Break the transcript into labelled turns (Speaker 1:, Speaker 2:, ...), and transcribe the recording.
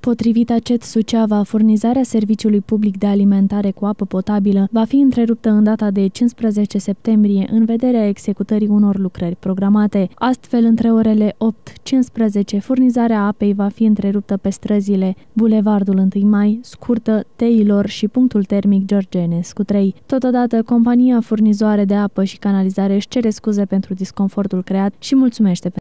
Speaker 1: Potrivit ACET Suceava, furnizarea serviciului public de alimentare cu apă potabilă va fi întreruptă în data de 15 septembrie în vederea executării unor lucrări programate. Astfel, între orele 8-15, furnizarea apei va fi întreruptă pe străzile Bulevardul 1 Mai, Scurtă, Teilor și punctul termic George Enescu 3. Totodată, compania furnizoare de apă și canalizare își cere scuze pentru disconfortul creat și mulțumește